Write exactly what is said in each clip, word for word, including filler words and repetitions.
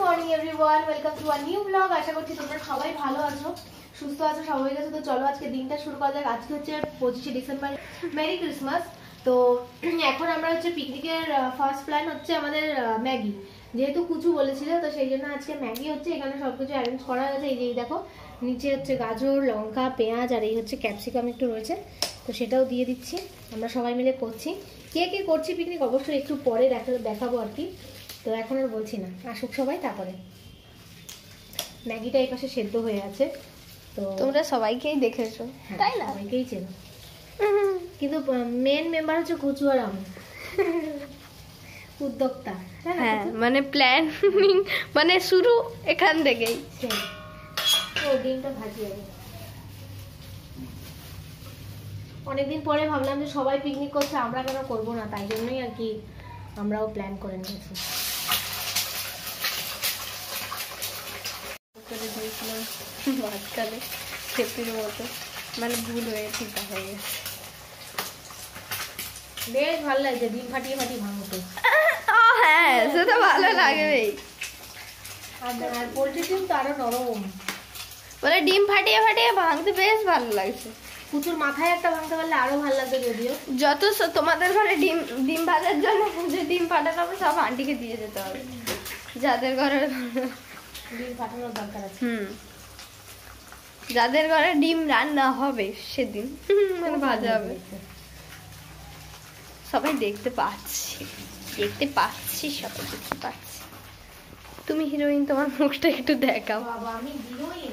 Morning everyone, welcome to a new blog. আশা করছি তোমরা সবাই ভালো আছো, সুস্থ আছো, সবাই আছো। তো চলো আজকে দিনটা শুরু করা যাক। আজকে হচ্ছে পঁচিশে ডিসেম্বর, মেরি ক্রিসমাস। তো এখন আমরা হচ্ছে পিকনিকের ফার্স্ট প্ল্যান হচ্ছে আমাদের ম্যাগি, যেহেতু কুচু বলেছিল তো সেই জন্য আজকে ম্যাগি হচ্ছে। এখানে সবকিছু অ্যারেঞ্জ করা হয়েছে। এই যে দেখো, নিচে হচ্ছে গাজর, লঙ্কা, পেঁয়াজ আর এই হচ্ছে ক্যাপসিকাম একটু রয়েছে, তো সেটাও দিয়ে দিচ্ছি। আমরা সবাই মিলে করছি। কে কে করছি পিকনিক অবশ্যই একটু পরে দেখা দেখাবো আর কি। তো এখন আর বলছি না, আসুক সবাই, তারপরে। ম্যাগিটা এই পাশে সেদ্ধ হয়ে আছে, তো তোমরা সবাইকেই দেখেছো তাই না? সবাইকেই চেনো, কিন্তু মেন মেম্বার হচ্ছে কুচু আর আমি, উদ্যোক্তা। হ্যাঁ, মানে প্ল্যানিং মানে শুরু এখান থেকেই। ও ডিমটা ভাজি হবে। অনেকদিন পরে ভাবলাম যে সবাই পিকনিক করছে, আমরা কেন করবো না, তাই জন্যই আর কি আমরাও প্ল্যান করে নিয়েছি। দিয়েছিলাম মাঝখানে খেপির মতো, মানে ভুল হয়ে ঠিক হয়ে গেছে। বেশ ভালো লাগছে ডিম ফাটিয়ে ফাটিয়ে ভাঙতে। হ্যাঁ, সেটা ভালো লাগবেই। আর পোলট্রি ডিম তো আরো নরম, মানে ডিম ফাটিয়ে ফাটিয়ে ভাঙতে বেশ ভালো লাগছে। কুচুর মাথায় একটা ভাঙতে পারলে আরো ভালো লাগবে। যদিও যত তোমাদের ঘরে ডিম ডিম ভাজার জন্য যে ডিম ফাটানো হবে সব আন্টিকে দিয়ে যেতে হবে, যাদের ঘরে ডিম ফাটানোর দরকার আছে। হুম, যাদের ঘরে ডিম রান্না হবে সেদিন মানে ভাজা হবে। সবাই দেখতে পাচ্ছি, দেখতে পাচ্ছি, সবাই দেখতে পাচ্ছি। তুমি হিরোইন, তোমার মুখটা একটু দেখাও। বাবা, আমি হিরোইন,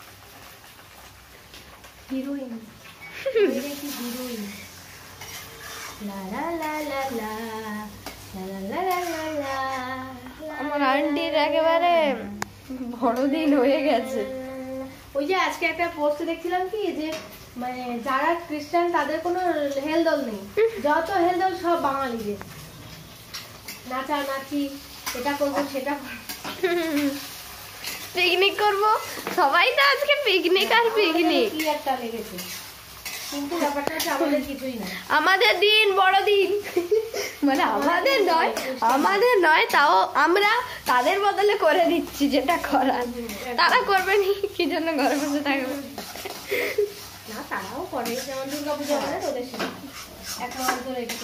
হিরোইন, হিরোইন। লা লা লা লা লা লা লা লা লা লা। আমার আন্টির একেবারে বড়দিন হয়ে গেছে। ওই যে আজকে একটা পোস্ট দেখছিলাম কি, যে মানে যারা খ্রিস্টান তাদের কোনো হেলদোল নেই, যত হেলদোল সব বাঙালিদের। নাচা নাচি, এটা করবো সেটা পিকনিক করবো, সবাই তো আজকে পিকনিক আর পিকনিক। কি একটা লেগেছে, কিন্তু ব্যাপারটা হচ্ছে আমাদের কিছুই না। আমাদের দিন বড় দিন, মানে আমাদের নয়, আমাদের নয়, তাও আমরা তাদের বদলে করে দিচ্ছি যেটা করার। তারা করবে নি, কি জন্য ঘরে বসে থাকবে? না, তারাও করে, যেমন দুর্গাপূজা করে ওদের সাথে এক মাস ধরে একটু।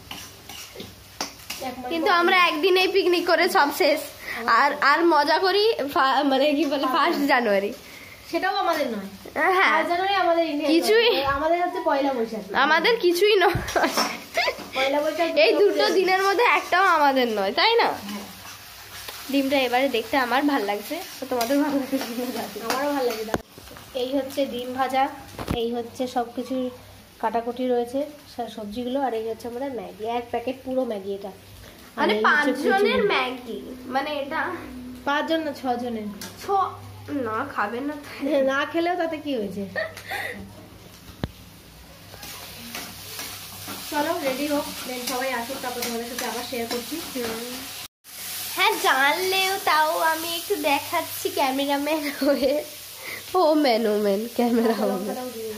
কিন্তু আমরা একদিনেই পিকনিক করে সব শেষ। আর আর মজা করি মানে কি বলে ফার্স্ট জানুয়ারি, সেটাও আমাদের নয়। হ্যাঁ, জানুয়ারি আমাদের কিছুই, আমাদের হচ্ছে পয়লা বৈশাখ, আমাদের কিছুই নয়। পয়লা বৈশাখ এই দুটো দিনের মধ্যে একটাও আমাদের নয়, তাই না? ডিমটা এবারে দেখতে আমার ভাল লাগছে, তোমাদের ভালো লাগছে? আমারও ভালো লাগে। এই হচ্ছে ডিম ভাজা, এই হচ্ছে সবকিছু কাটাকুটি রয়েছে সবজিগুলো, আর এই হচ্ছে আমাদের ম্যাগি, এক প্যাকেট পুরো ম্যাগি। এটা মানে পাঁচ জনের ম্যাগি, মানে এটা পাঁচ জন না ছ জনের। ছ না খাবেন না, না খেলেও তাতে কি হয়েছে। চলো রেডি হোক, দেন সবাই আসুক, তারপর তোমাদের সাথে আবার শেয়ার করছি। হ্যাঁ, জানলেও তাও আমি একটু দেখাচ্ছি ক্যামেরাম্যান হয়ে। Oh man, oh man, camera হবে।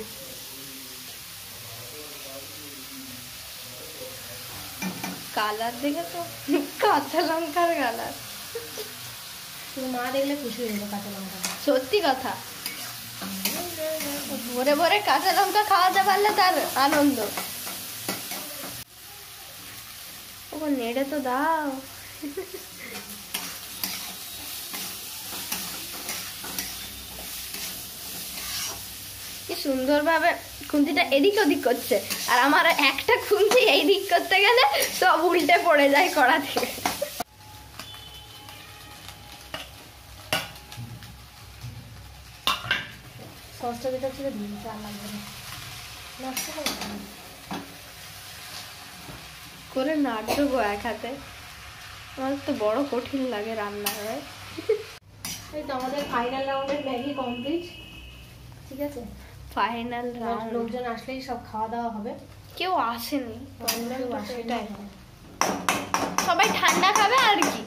কালার দেখে তো কাঁচা লঙ্কার কালার, মা দেখলে খুশি হয়ে যাবে কাঁচা লঙ্কা। সত্যি কথা, ভরে ভরে কাঁচা লঙ্কা খাওয়াতে পারলে তার আনন্দ। ও নেড়ে তো দাও। কি সুন্দর ভাবে খুন্তিটা এদিক ওদিক করছে, আর আমার একটা খুন্তি এই দিক করতে গেলে সব উল্টে পড়ে যায় কড়া থেকে। সসটা যেটা ছিল দিনটা লাগবে না, নষ্ট করে নাড়বো এক হাতে। আমার তো বড় কঠিন লাগে রান্না করে। এই তো আমাদের ফাইনাল রাউন্ডের ম্যাগি কমপ্লিট। ঠিক আছে, ফাইনাল রাউন্ড। লোকজন আসলেই সব খাওয়া দাওয়া হবে। কেউ আসেনি, সেটাই, সবাই ঠান্ডা খাবে আর কি।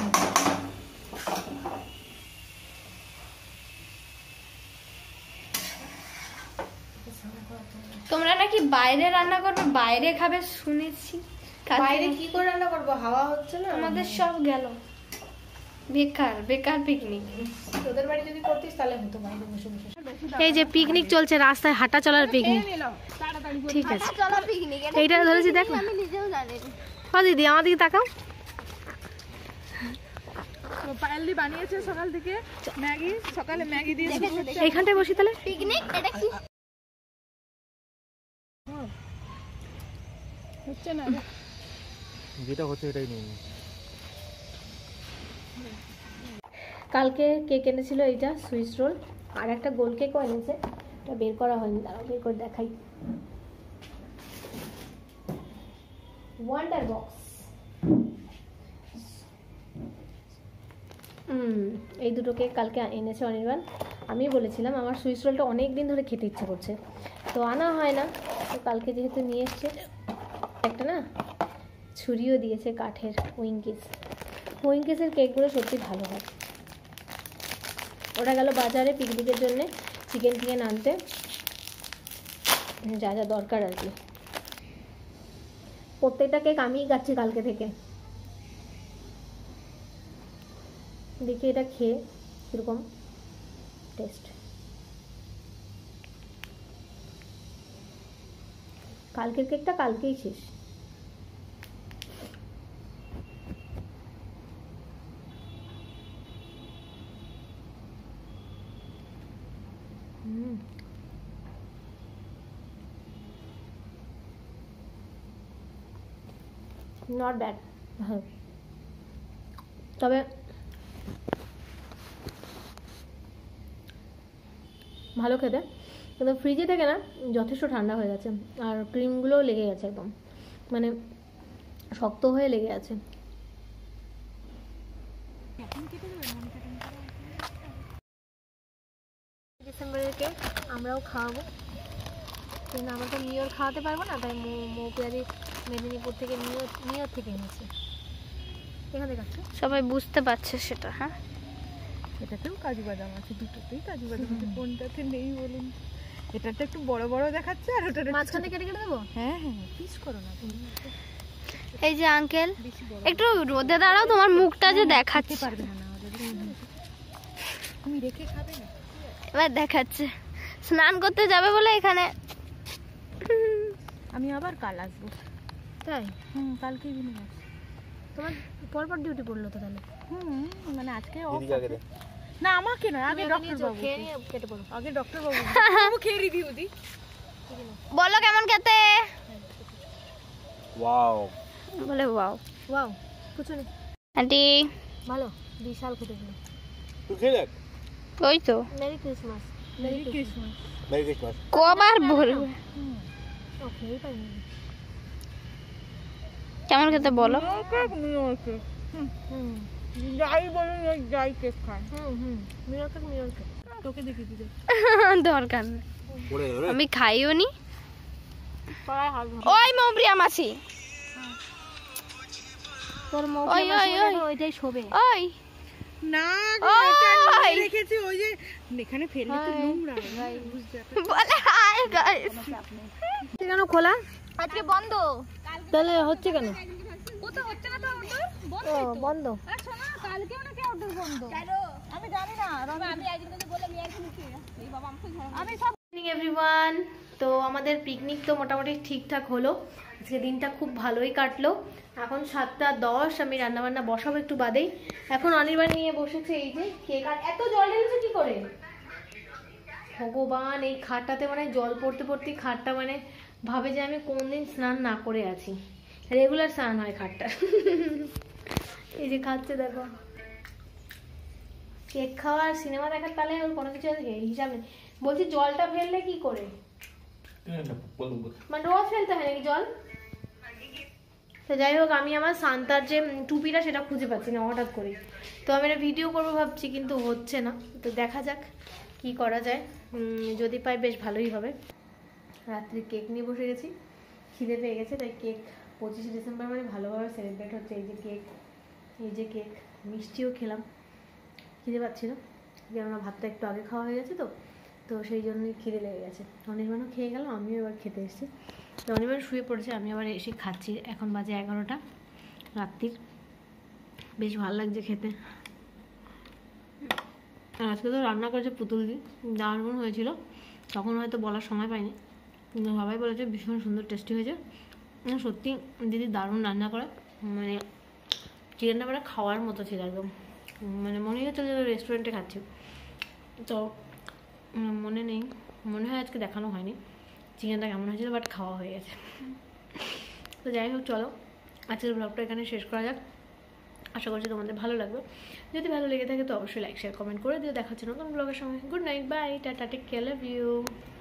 তোমরা নাকি বাইরে রান্না করবে, বাইরে খাবে শুনেছি। বাইরে কি করে রান্না করবো, হাওয়া হচ্ছে না, আমাদের সব গেল। বেকার বেকার পিকনিক। তোদের বাড়ি যদি করতিস তাহলে হতো বাইরে বসে বসে। এই যে পিকনিক চলছে, রাস্তায় হাঁটা চলার পিকনিক। ঠিক আছে, চলো পিকনিক। এইটা ধরেছি দেখ না। আমি নিজেও জানি না। ও দিদি আমার দিকে তাকাও। পায়েলদি বানিয়েছে সকাল থেকে ম্যাগি, সকালে ম্যাগি দিয়ে এইখানটায় বসি তাহলে। পিকনিক এটা কি হচ্ছে না, যেটা হচ্ছে এটাই নিয়ে নি। কালকে কেক এনেছিল এইটা সুইস রোল, আর একটা গোল কেকও এনেছে, এটা বের করা হয়নি, দাঁড়াও বের করে দেখাই। Wonder box. হুম এই দুটো কেক কালকে এনেছে অনির্বাণ। আমি বলেছিলাম আমার সুইস রোলটা অনেক দিন ধরে খেতে ইচ্ছে করছে, তো আনা হয় না, তো কালকে যেহেতু নিয়ে এসছে একটা না, ছুরিও দিয়েছে কাঠের উইঙ্কিস। উইঙ্কিসের কেকগুলো সত্যি ভালো হয়। ওরা গেল বাজারে পিকনিকের জন্য চিকেন টিকেন আনতে, যা যা দরকার আর কি। প্রত্যেকটা কেক আমিই কাটছি কালকে থেকে। দেখি এটা খেয়ে কীরকম টেস্ট। কালকের কেকটা কালকেই শেষ। Hmm not bad. হ্যাঁ তবে ভালো খেতে, কিন্তু ফ্রিজে থেকে না যথেষ্ট ঠান্ডা হয়ে গেছে, আর ক্রিমগুলোও লেগে গেছে, একদম মানে শক্ত হয়ে লেগে আছে। ডিসেম্বরের কেক আমরাও খাওয়াবো, কিন্তু আমরা তো নিউ ইয়র খাওয়াতে পারবো না, তাই মৌ পেয়ারি মেদিনীপুর থেকে নিউ নিউ ইয়র থেকে এনেছে। এখান থেকে আছে, সবাই বুঝতে পারছে সেটা। হ্যাঁ এটাতেও কাজু বাদাম আছে, দুটোতেই কাজু বাদাম আছে, কোনটাতে নেই বলুন? এটাতে একটু বড় বড় দেখাচ্ছে, আর ওটা মাঝখানে কেটে কেটে দেবো। হ্যাঁ হ্যাঁ পিস করো না তুমি, এই যে আঙ্কেল বেশি বড় একটু রোদে দাঁড়াও, তোমার মুখটা যে দেখাচ্ছে। পারবে না না ওদের, তুমি রেখে খাবে না। এবার দেখাচ্ছে স্নান করতে যাবে বলে এখানে। আমি আবার কাল আসবো। তাই? হুম কালকে ইভিনিং আছে। তোমার পরপর ডিউটি পড়লো তো তাহলে? হুম মানে আজকে অফ দিদিকে আগে দে। না আমাকে না, আগে ডক্টর বাবু, খেয়ে নিয়ে কেটে পড়ো। আগে ডক্টর বাবু বাবু খেয়ে রিভিউ দি। বলো কেমন খেতে? ওয়াও বলে ওয়াও। ওয়াও কুচুনি আন্টি ভালো, বিশাল খেতে ছিল। তুই খেয়ে দেখ। ওই তো merry Christmas. Merry Christmas. Merry Christmas. কবার বলবে ওকে এই পাইনি। কেমন খেতে বলো? হুম যাই বলুন যাই কেক খায়। Hmm hmm mirror cake mirror cake. তোকে দেখে দিতে দরকার নেই, পড়ে গেল রে। আমি খাইও নি। পড়ায় হাত ধরে। ওই মৌপ্রিয়া মাসি, তোর মুখ ওই, ওই, ওই। ওইটাই শোবে। ওই না ওই। এটা নিয়ে রেখেছি, ওই যে এখানে ফেললে তো নোংরা বুঝতে বলে হাই গাইস। কেন খোলা? আজকে বন্ধ। তাহলে হচ্ছে কেন? ও তো হচ্ছে না তো আউটডোর ও বন্ধ। আর শোনা কালকেও নাকি আউটডোর বন্ধ। আমি জানি না, আমি একদিন তোকে বললাম ইয়ার কি এই বাবা আমাকে আমি সব মর্নিং এভরিওয়ান। তো আমাদের পিকনিক তো মোটামুটি ঠিকঠাক হলো, আজকে দিনটা খুব ভালোই কাটলো। এখন সাতটা দশ, আমি রান্নাবান্না বসাবো একটু বাদেই। এখন অনির্বাণ নিয়ে বসেছে এই যে কেক। আর এত জল ঢেলেছে কি করে ভগবান! এই খাটটাতে মানে জল পড়তে পড়তে খাটটা মানে ভাবে যে আমি কোনদিন স্নান না করে আছি। রেগুলার স্নান হয় খাটটা। এই যে খাচ্ছে দেখো, কেক খাওয়া আর সিনেমা দেখার তাহলে ওর কোনো কিছু হিসাব নেই। বলছি জলটা ফেললে কি করে, মানে রোজ ফেলতে হয় নাকি জল? তো যাই হোক, আমি আমার সান্তার যে টুপিটা সেটা খুঁজে পাচ্ছি না হঠাৎ করে। তো আমি একটা ভিডিও করবো ভাবছি, কিন্তু হচ্ছে না। তো দেখা যাক কি করা যায়, যদি পাই বেশ ভালোই হবে। রাত্রি কেক নিয়ে বসে গেছি, খিদে পেয়ে গেছে, তাই কেক পঁচিশে ডিসেম্বর মানে ভালোভাবে সেলিব্রেট হচ্ছে। এই যে কেক, এই যে কেক, মিষ্টিও খেলাম, খিদে পাচ্ছিল, যে আমার ভাতটা একটু আগে খাওয়া হয়ে গেছে তো তো সেই জন্যই খিদে লেগে গেছে। অনির্বাণও খেয়ে গেল, আমিও এবার খেতে এসেছি। তো অনির্বাণ শুয়ে পড়েছে, আমি আবার এসে খাচ্ছি। এখন বাজে এগারোটা রাত্রির, বেশ ভালো লাগছে খেতে। আর আজকে তো রান্না করেছে পুতুল দি, দারুণ হয়েছিল। তখন হয়তো বলার সময় পাইনি, কিন্তু সবাই বলেছে ভীষণ সুন্দর টেস্টি হয়েছে। সত্যি দিদি দারুণ রান্না করে, মানে চিকেনটা মানে খাওয়ার মতো ছিল একদম, মানে মনে হচ্ছে যে রেস্টুরেন্টে খাচ্ছি। তো মনে নেই, মনে হয় আজকে দেখানো হয়নি চিকেনটা কেমন হয়েছিল, বাট খাওয়া হয়ে গেছে। তো যাই হোক, চলো আজকের ব্লগটা এখানে শেষ করা যাক। আশা করছি তোমাদের ভালো লাগবে। যদি ভালো লেগে থাকে তো অবশ্যই লাইক শেয়ার কমেন্ট করে দিও। দেখা হচ্ছে নতুন ব্লগের সঙ্গে। Good night, bye, tata, take care, love you.